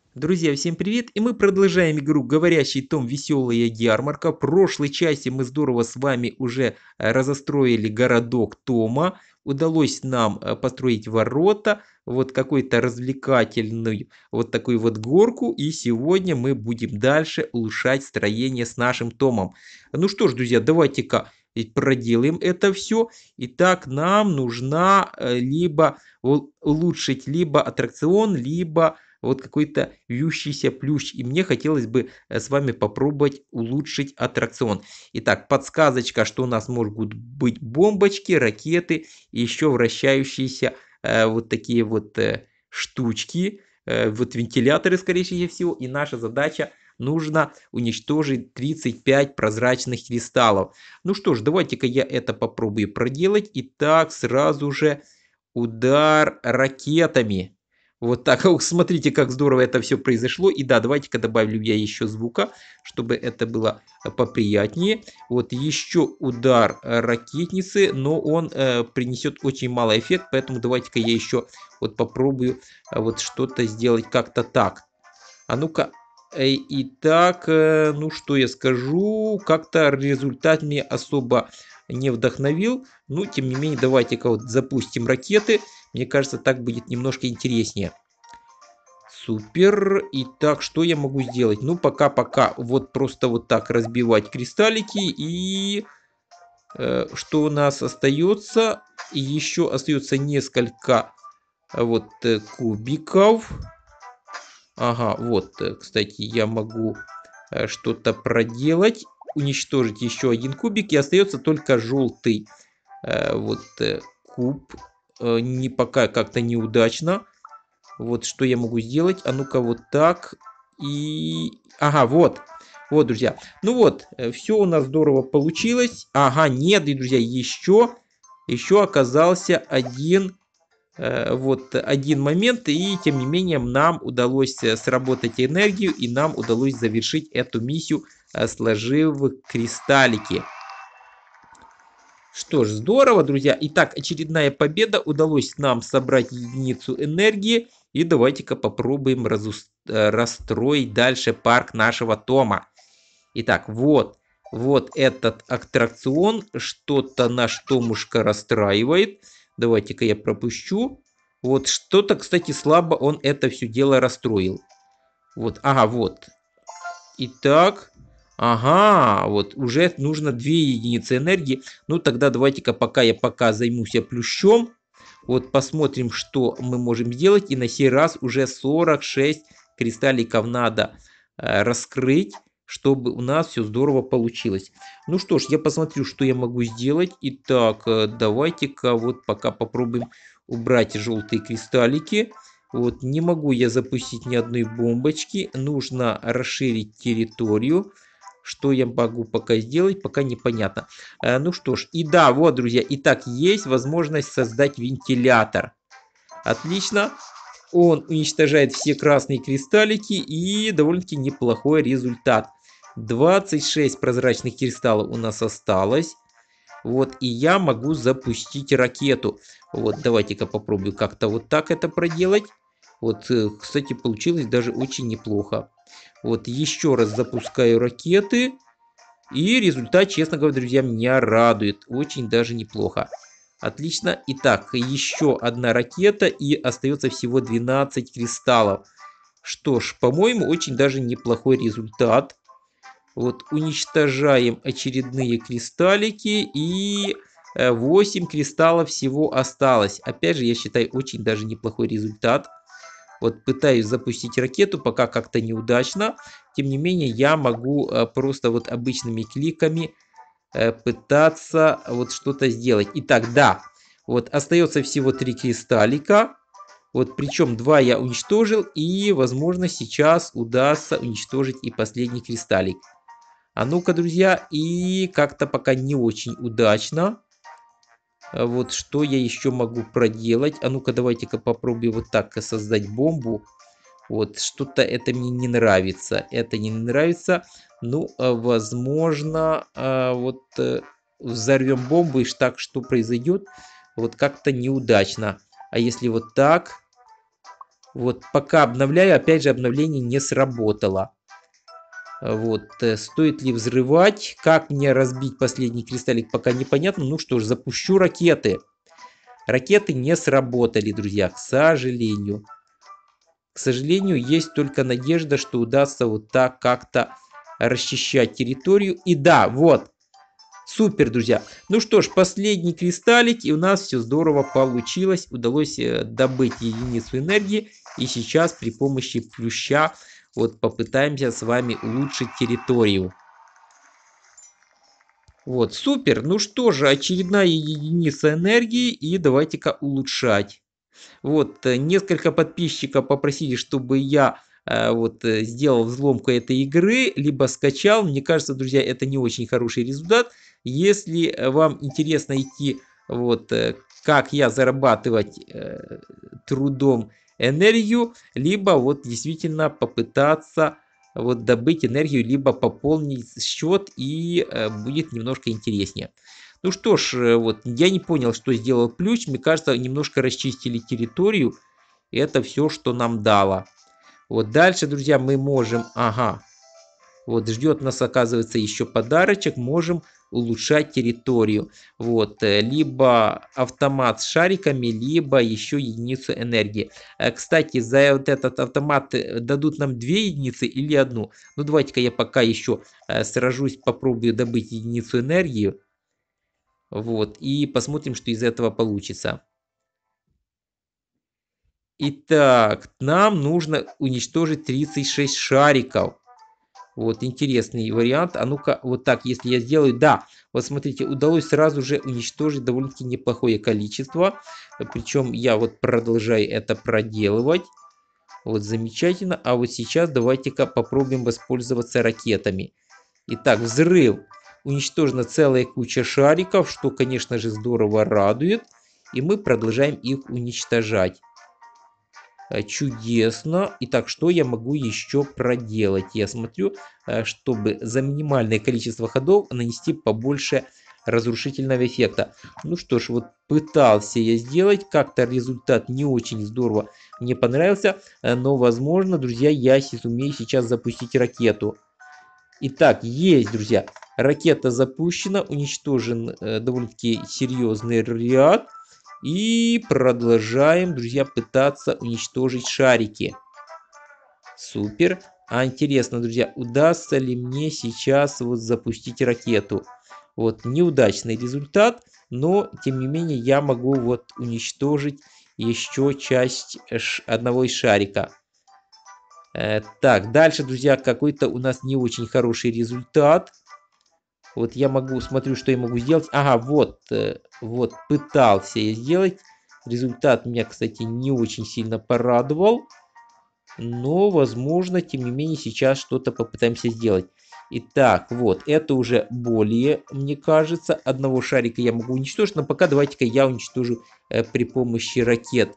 Друзья, всем привет! И мы продолжаем игру «Говорящий том. Веселая ярмарка». В прошлой части мы здорово с вами уже разостроили городок Тома. Удалось нам построить ворота, вот какой-то развлекательную вот такую вот горку. И сегодня мы будем дальше улучшать строение с нашим Томом. Ну что ж, друзья, давайте-ка проделаем это все. Итак, нам нужна либо улучшить либо аттракцион, либо вот какой-то вьющийся плющ. И мне хотелось бы с вами попробовать улучшить аттракцион. Итак, подсказочка, что у нас могут быть бомбочки, ракеты и еще вращающиеся вот такие вот штучки, вот вентиляторы, скорее всего. И наша задача нужно уничтожить 35 прозрачных кристаллов. Ну что ж, давайте-ка я это попробую проделать. Итак, сразу же удар ракетами. Вот так. Ух, смотрите, как здорово это все произошло. И да, давайте-ка добавлю я еще звука, чтобы это было поприятнее. Вот еще удар ракетницы, но он принесет очень малый эффект, поэтому давайте-ка я еще вот попробую вот что-то сделать как-то так. А ну-ка, итак, ну что я скажу, как-то результат меня особо не вдохновил. Ну, тем не менее, давайте-ка вот запустим ракеты. Мне кажется, так будет немножко интереснее. Супер. Итак, что я могу сделать? Ну, пока вот просто вот так разбивать кристаллики. И что у нас остается? Еще остается несколько вот кубиков. Ага, вот, кстати, я могу что-то проделать. Уничтожить еще один кубик. И остается только желтый вот куб. Не, пока как-то неудачно. Вот что я могу сделать. А ну-ка вот так. И... Ага, вот. Вот, друзья. Ну вот, все у нас здорово получилось. Ага, нет, и, друзья, еще оказался вот один момент, и тем не менее нам удалось сработать энергию, и нам удалось завершить эту миссию, сложив кристаллики. Что ж, здорово, друзья. Итак, очередная победа. Удалось нам собрать единицу энергии. И давайте-ка попробуем расстроить дальше парк нашего Тома. Итак, вот этот аттракцион. Что-то наш Томушка расстраивает. Давайте-ка я пропущу. Вот что-то, кстати, слабо он это все дело расстроил. Вот, ага, вот. Итак, ага, вот уже нужно 2 единицы энергии. Ну тогда давайте-ка пока займусь плющом. Вот посмотрим, что мы можем сделать. И на сей раз уже 46 кристалликов надо раскрыть, чтобы у нас все здорово получилось. Ну что ж, я посмотрю, что я могу сделать. Итак, давайте-ка вот пока попробуем убрать желтые кристаллики. Вот, не могу я запустить ни одной бомбочки. Нужно расширить территорию. Что я могу пока сделать, пока непонятно. Ну что ж, и да, вот, друзья, итак, есть возможность создать вентилятор. Отлично. Он уничтожает все красные кристаллики и довольно-таки неплохой результат. 26 прозрачных кристаллов у нас осталось. Вот, и я могу запустить ракету. Вот, давайте-ка попробую как-то вот так это проделать. Вот, кстати, получилось даже очень неплохо. Вот, еще раз запускаю ракеты. И результат, честно говоря, друзья, меня радует. Очень даже неплохо. Отлично. Итак, еще одна ракета и остается всего 12 кристаллов. Что ж, по-моему, очень даже неплохой результат. Вот уничтожаем очередные кристаллики и 8 кристаллов всего осталось. Опять же, я считаю, очень даже неплохой результат. Вот пытаюсь запустить ракету, пока как-то неудачно. Тем не менее, я могу просто вот обычными кликами пытаться вот что-то сделать. Итак, да, вот остается всего 3 кристаллика. Вот причем 2 я уничтожил, и возможно сейчас удастся уничтожить и последний кристаллик. А ну-ка, друзья, и как-то пока не очень удачно. Вот что я еще могу проделать? А ну-ка, давайте-ка попробую вот так создать бомбу. Вот что-то это мне не нравится. Это не нравится. Ну, возможно, вот взорвем бомбу, и так что произойдет? Вот как-то неудачно. А если вот так? Вот, пока обновляю, опять же, обновление не сработало. Вот, стоит ли взрывать? Как мне разбить последний кристаллик, пока непонятно. Ну что ж, запущу ракеты. Ракеты не сработали, друзья, к сожалению. К сожалению, есть только надежда, что удастся вот так как-то расчищать территорию. И да, вот, супер, друзья. Ну что ж, последний кристаллик, и у нас все здорово получилось. Удалось добыть единицу энергии. И сейчас при помощи плюща вот попытаемся с вами улучшить территорию. Вот, супер. Ну что же, очередная единица энергии, и давайте-ка улучшать. Вот, несколько подписчиков попросили, чтобы я сделал взломку этой игры, либо скачал. Мне кажется, друзья, это не очень хороший результат. Если вам интересно идти, как я зарабатывать трудом энергию, либо вот действительно попытаться вот добыть энергию, либо пополнить счет, и будет немножко интереснее. Ну что ж, вот я не понял, что сделал ключ. Мне кажется, немножко расчистили территорию. И это все, что нам дало. Вот дальше, друзья, мы можем... Ага. Вот ждет нас, оказывается, еще подарочек. Можем улучшать территорию. Вот. Либо автомат с шариками, либо еще единицу энергии. Кстати, за вот этот автомат дадут нам 2 единицы или одну. Ну давайте-ка я пока еще сражусь, попробую добыть единицу энергии. Вот, и посмотрим, что из этого получится. Итак, нам нужно уничтожить 36 шариков. Вот, интересный вариант. А ну-ка, вот так, если я сделаю... Да, вот смотрите, удалось сразу же уничтожить довольно-таки неплохое количество. Причем я вот продолжаю это проделывать. Вот, замечательно. А вот сейчас давайте-ка попробуем воспользоваться ракетами. Итак, взрыв. Уничтожена целая куча шариков, что, конечно же, здорово радует. И мы продолжаем их уничтожать. Чудесно. Итак, что я могу еще проделать? Я смотрю, чтобы за минимальное количество ходов нанести побольше разрушительного эффекта. Ну что ж, вот пытался я сделать. Как-то результат не очень здорово мне понравился. Но, возможно, друзья, я сумею сейчас запустить ракету. Итак, есть, друзья, ракета запущена, уничтожен довольно-таки серьезный ряд. И продолжаем, друзья, пытаться уничтожить шарики. Супер. А интересно, друзья, удастся ли мне сейчас вот запустить ракету? Вот, неудачный результат, но, тем не менее, я могу вот уничтожить еще часть одного из шарика. Так, дальше, друзья, какой-то у нас не очень хороший результат. Вот я могу, смотрю, что я могу сделать. Ага, вот пытался я сделать. Результат меня, кстати, не очень сильно порадовал. Но, возможно, тем не менее, сейчас что-то попытаемся сделать. Итак, вот, это уже более, мне кажется, одного шарика я могу уничтожить. Но пока давайте-ка я уничтожу при помощи ракет.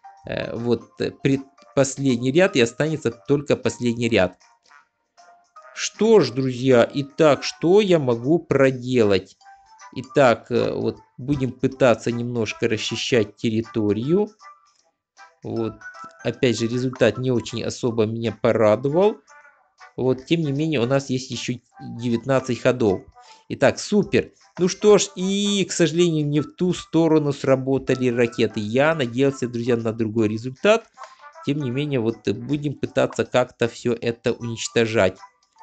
Последний ряд, и останется только последний ряд. Что ж, друзья, итак, что я могу проделать? Итак, вот будем пытаться немножко расчищать территорию. Вот, опять же, результат не очень особо меня порадовал. Вот, тем не менее, у нас есть еще 19 ходов. Итак, супер. Ну что ж, и, к сожалению, не в ту сторону сработали ракеты. Я надеялся, друзья, на другой результат. Тем не менее, вот будем пытаться как-то все это уничтожать.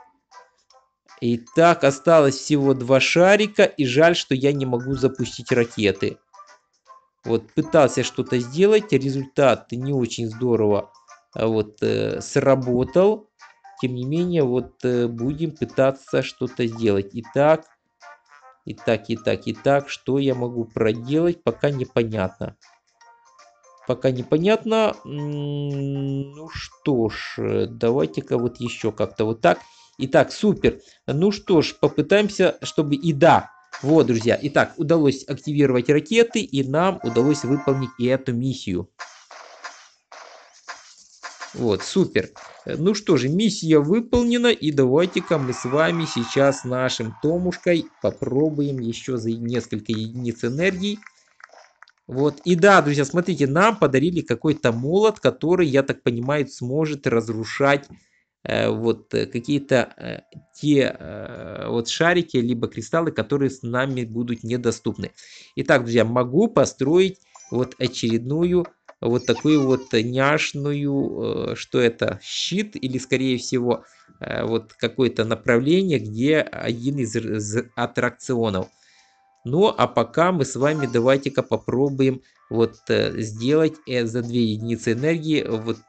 Итак, осталось всего 2 шарика, и жаль, что я не могу запустить ракеты. Вот, пытался что-то сделать, результат не очень здорово сработал. Тем не менее, будем пытаться что-то сделать. Итак, что я могу проделать, пока непонятно. Пока непонятно. Ну что ж, давайте-ка вот еще как-то вот так. Итак, супер. Ну что ж, попытаемся, чтобы... И да, вот, друзья. Итак, удалось активировать ракеты, и нам удалось выполнить и эту миссию. Вот, супер. Ну что же, миссия выполнена, и давайте-ка мы с вами сейчас нашим Томушкой попробуем еще за несколько единиц энергии Вот, и да, друзья, смотрите, нам подарили какой-то молот, который, я так понимаю, сможет разрушать какие-то те вот шарики, либо кристаллы, которые с нами будут недоступны. Итак, друзья, могу построить вот очередную вот такую вот няшную, что это, щит или, скорее всего, вот какое-то направление, где один из аттракционов. Ну, а пока мы с вами давайте-ка попробуем вот сделать за 2 единицы энергии вот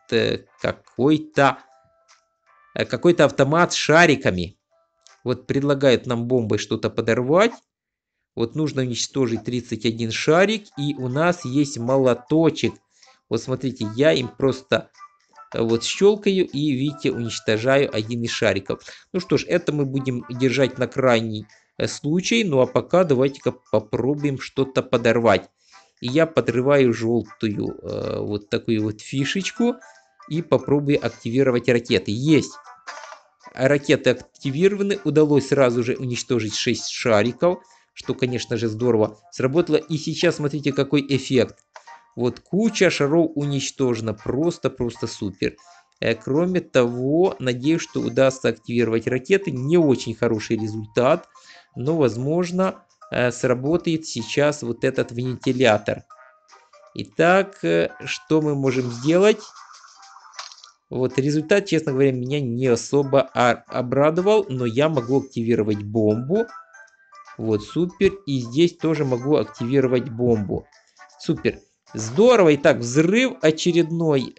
какой-то автомат с шариками. Вот предлагают нам бомбой что-то подорвать. Вот нужно уничтожить 31 шарик, и у нас есть молоточек. Вот смотрите, я им просто вот щелкаю и, видите, уничтожаю один из шариков. Ну что ж, это мы будем держать на крайний случай. Ну а пока давайте-ка попробуем что-то подорвать. И я подрываю желтую вот такую вот фишечку и попробую активировать ракеты. Есть! Ракеты активированы. Удалось сразу же уничтожить 6 шариков, что, конечно же, здорово сработало. И сейчас смотрите, какой эффект. Вот куча шаров уничтожена. Просто супер. Кроме того, надеюсь, что удастся активировать ракеты. Не очень хороший результат, но, возможно, сработает сейчас вот этот вентилятор. Итак, что мы можем сделать? Вот результат, честно говоря, меня не особо обрадовал, но я могу активировать бомбу. Вот, супер. И здесь тоже могу активировать бомбу. Супер. Здорово. Итак, взрыв, очередное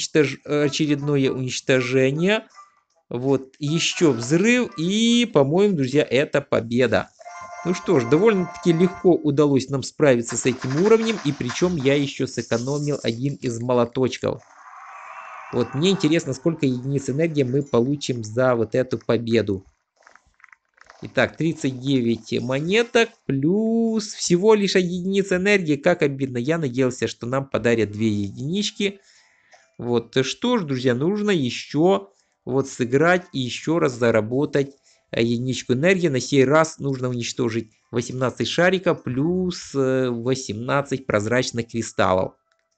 уничтожение. Вот, еще взрыв. И, по-моему, друзья, это победа. Ну что ж, довольно-таки легко удалось нам справиться с этим уровнем. И причем я еще сэкономил один из молоточков. Вот мне интересно, сколько единиц энергии мы получим за вот эту победу. Итак, 39 монеток плюс всего лишь единица энергии. Как обидно. Я надеялся, что нам подарят 2 единички. Вот что ж, друзья, нужно еще вот сыграть и еще раз заработать единичку энергии. На сей раз нужно уничтожить 18 шариков плюс 18 прозрачных кристаллов.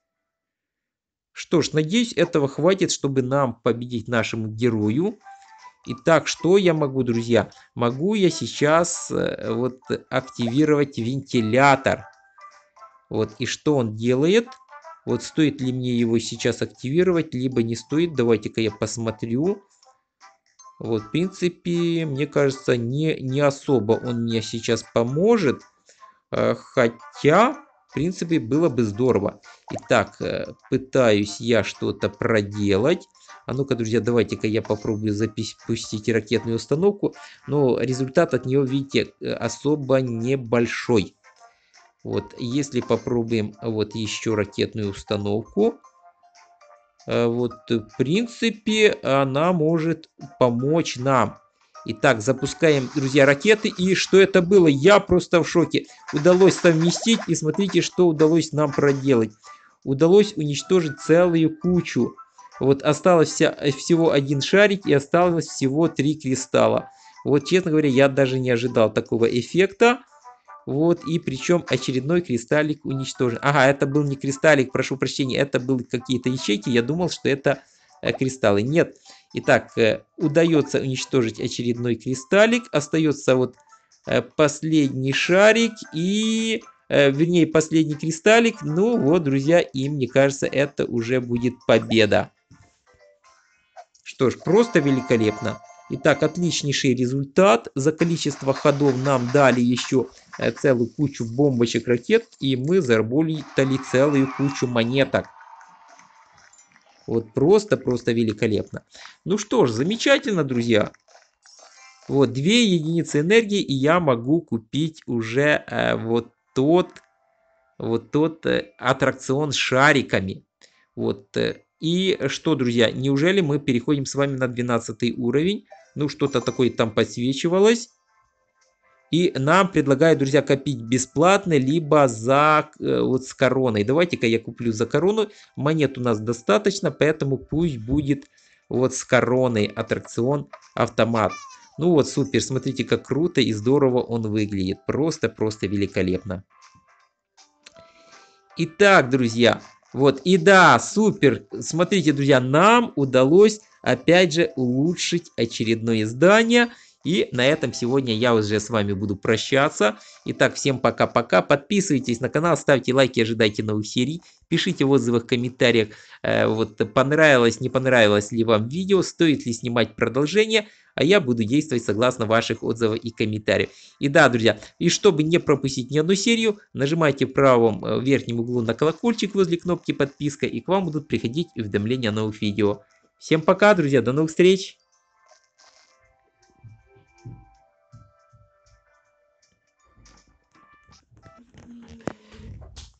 Что ж, надеюсь, этого хватит, чтобы нам победить нашему герою. Итак, что я могу, друзья? Могу я сейчас вот активировать вентилятор. Вот, и что он делает? Вот стоит ли мне его сейчас активировать, либо не стоит. Давайте-ка я посмотрю. Вот, в принципе, мне кажется, не особо он мне сейчас поможет. Хотя, в принципе, было бы здорово. Итак, пытаюсь я что-то проделать. А ну-ка, друзья, давайте-ка я попробую запустить ракетную установку. Но результат от нее, видите, особо небольшой. Вот, если попробуем вот еще ракетную установку. Вот, в принципе, она может помочь нам. Итак, запускаем, друзья, ракеты. И что это было? Я просто в шоке. Удалось совместить. И смотрите, что удалось нам проделать. Удалось уничтожить целую кучу. Вот осталось всего один шарик и осталось всего 3 кристалла. Вот, честно говоря, я даже не ожидал такого эффекта. Вот, и причем очередной кристаллик уничтожен. Ага, это был не кристаллик, прошу прощения, это были какие-то ячейки. Я думал, что это кристаллы. Нет. Итак, удается уничтожить очередной кристаллик. Остается вот последний шарик и... вернее, последний кристаллик. Ну вот, друзья, и мне кажется, это уже будет победа. Что ж, просто великолепно. Итак, отличнейший результат. За количество ходов нам дали еще целую кучу бомбочек, ракет. И мы заработали целую кучу монеток. Вот просто великолепно. Ну что ж, замечательно, друзья. Вот 2 единицы энергии, и я могу купить уже вот тот аттракцион с шариками. Вот. И что, друзья, неужели мы переходим с вами на 12 уровень? Ну, что-то такое там подсвечивалось. И нам предлагают, друзья, копить бесплатно, либо за вот с короной. Давайте-ка я куплю за корону. Монет у нас достаточно, поэтому пусть будет вот с короной аттракцион автомат. Ну вот, супер, смотрите, как круто и здорово он выглядит. Просто великолепно. Итак, друзья, вот, и да, супер. Смотрите, друзья, нам удалось опять же улучшить очередное здание. И на этом сегодня я уже с вами буду прощаться. Итак, всем пока-пока. Подписывайтесь на канал, ставьте лайки, ожидайте новых серий. Пишите в отзывах, комментариях, вот понравилось, не понравилось ли вам видео, стоит ли снимать продолжение. А я буду действовать согласно ваших отзывов и комментариев. И да, друзья, и чтобы не пропустить ни одну серию, нажимайте в правом верхнем углу на колокольчик возле кнопки подписка, и к вам будут приходить уведомления о новых видео. Всем пока, друзья, до новых встреч!